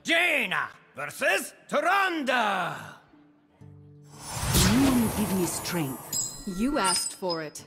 Jaina versus Tyrande! You give me strength. You asked for it.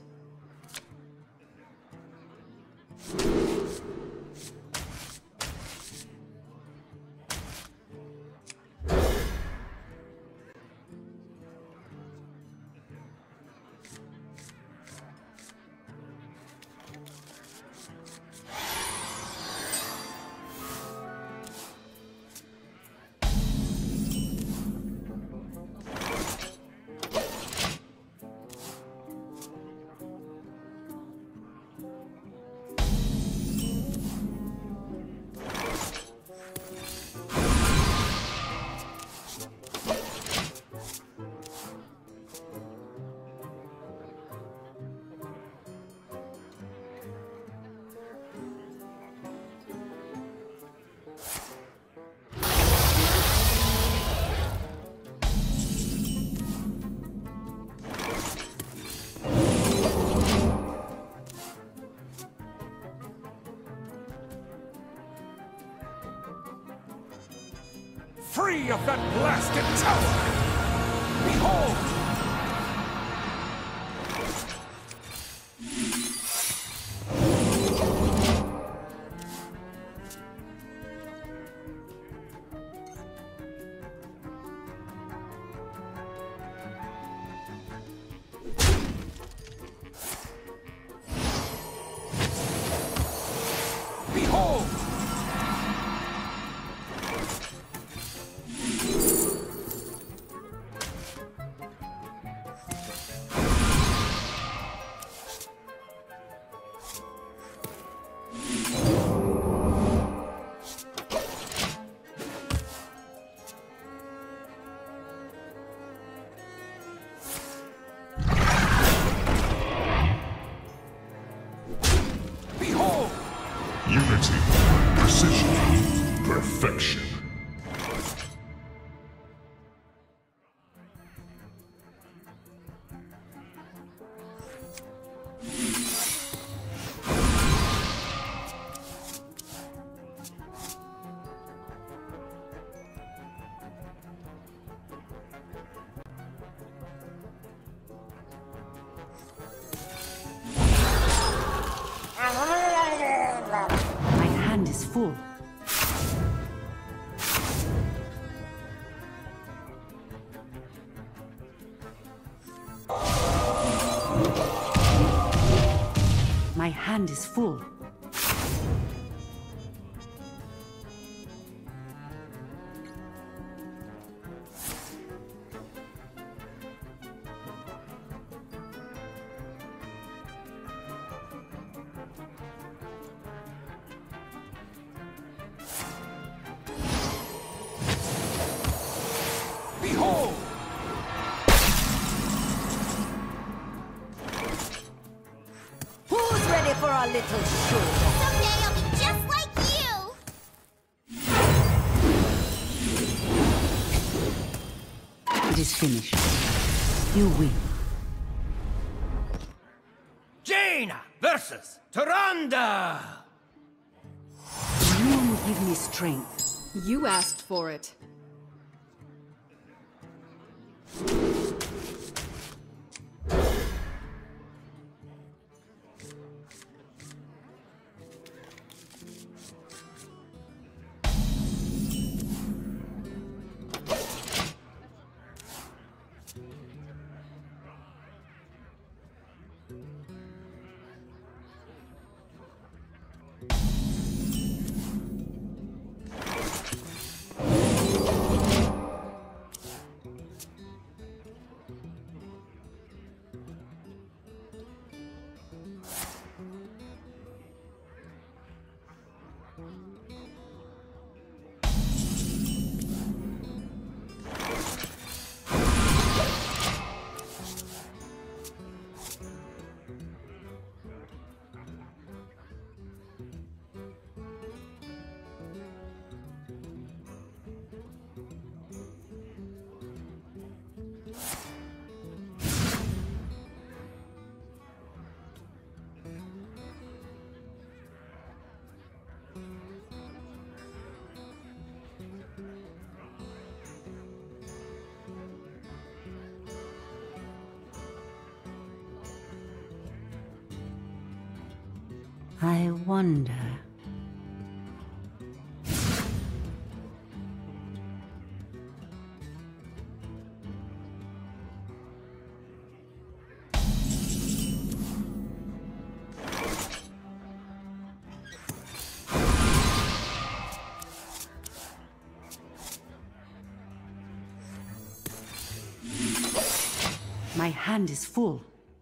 Free of that blasted tower! Behold! Behold! Unity, precision, perfection. My hand is full. My hand is full. Behold! Who's ready for a little show? Someday I'll be just like you! It is finished. You win. Jaina versus Tyrande! You give me strength. You asked for it. I wonder. My hand is full.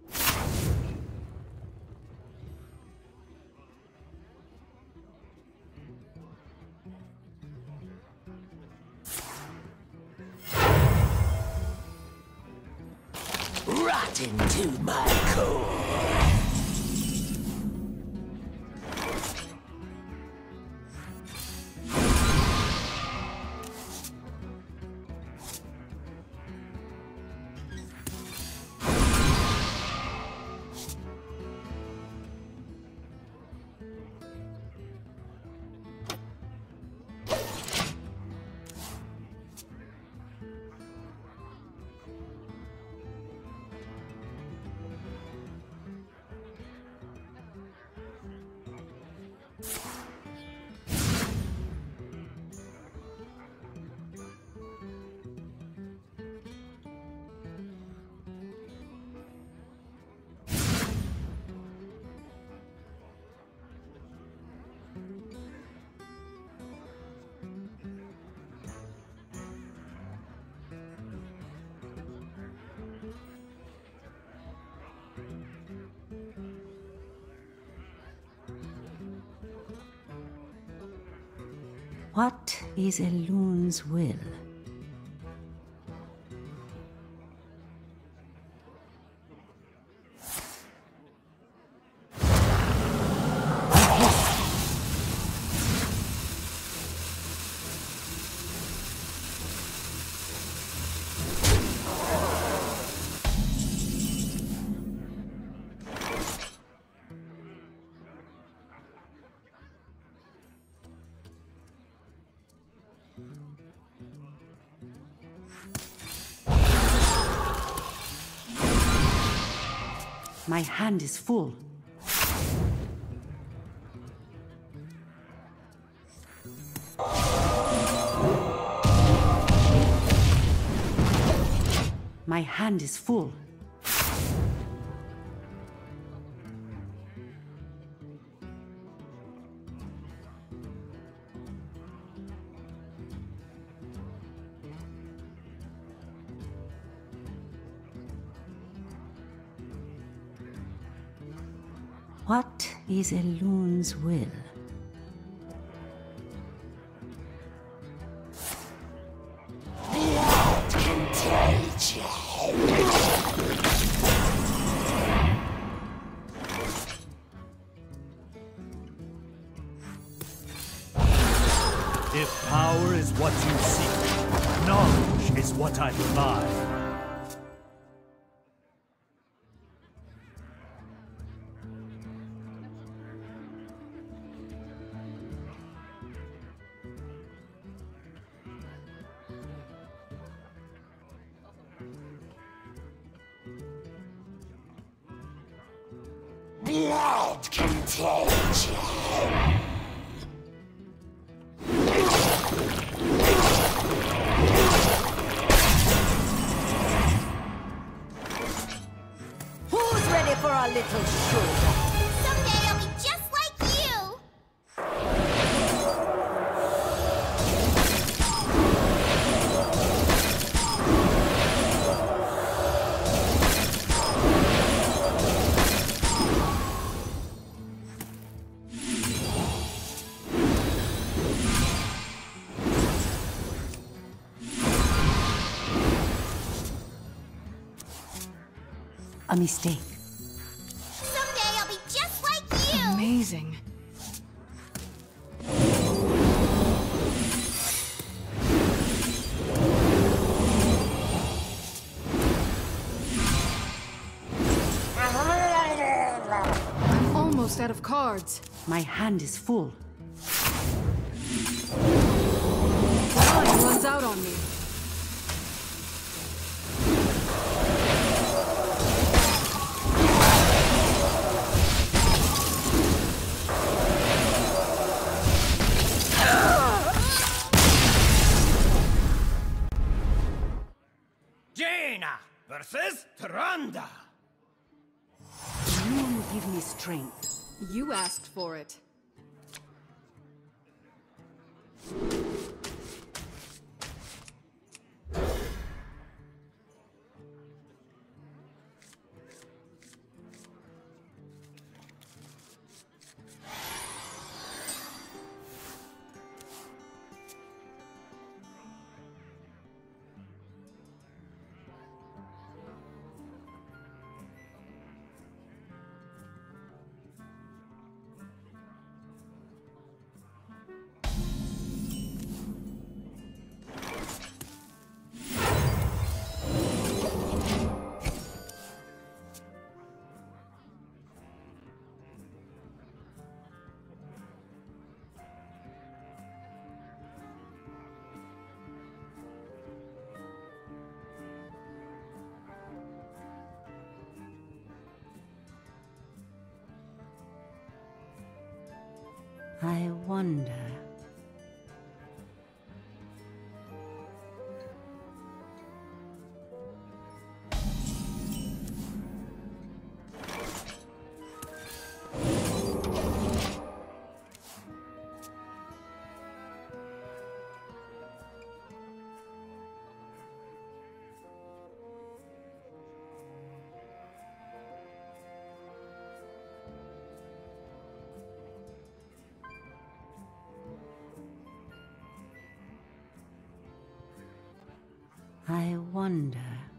Rot into my core. What is Elun's will? My hand is full. My hand is full. What is Elun's will? If power is what you seek, knowledge is what I provide. Blood contagion. Who's ready for a little show? Someday I'll be just like you! A mistake. Someday I'll be just like you! Amazing. I'm almost out of cards. My hand is full. Time runs out on me. versus Tyrande. Moon give me strength. You asked for it. I wonder. I wonder.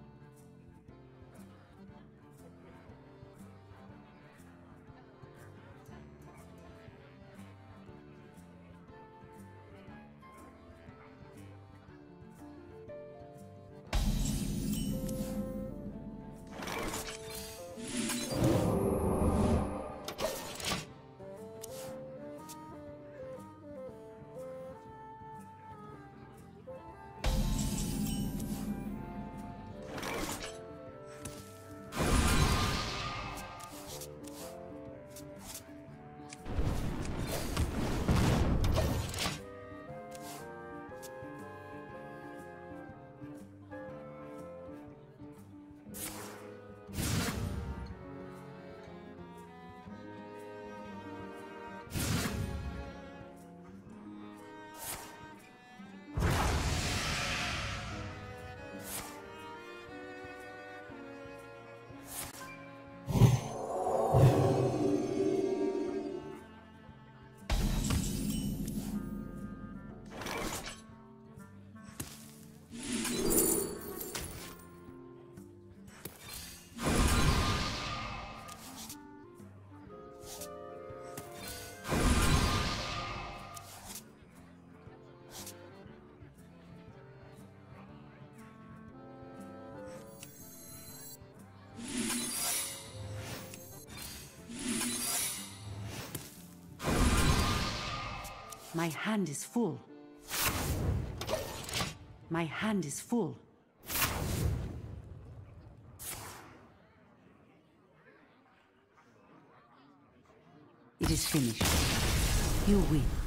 My hand is full. My hand is full. It is finished. You win.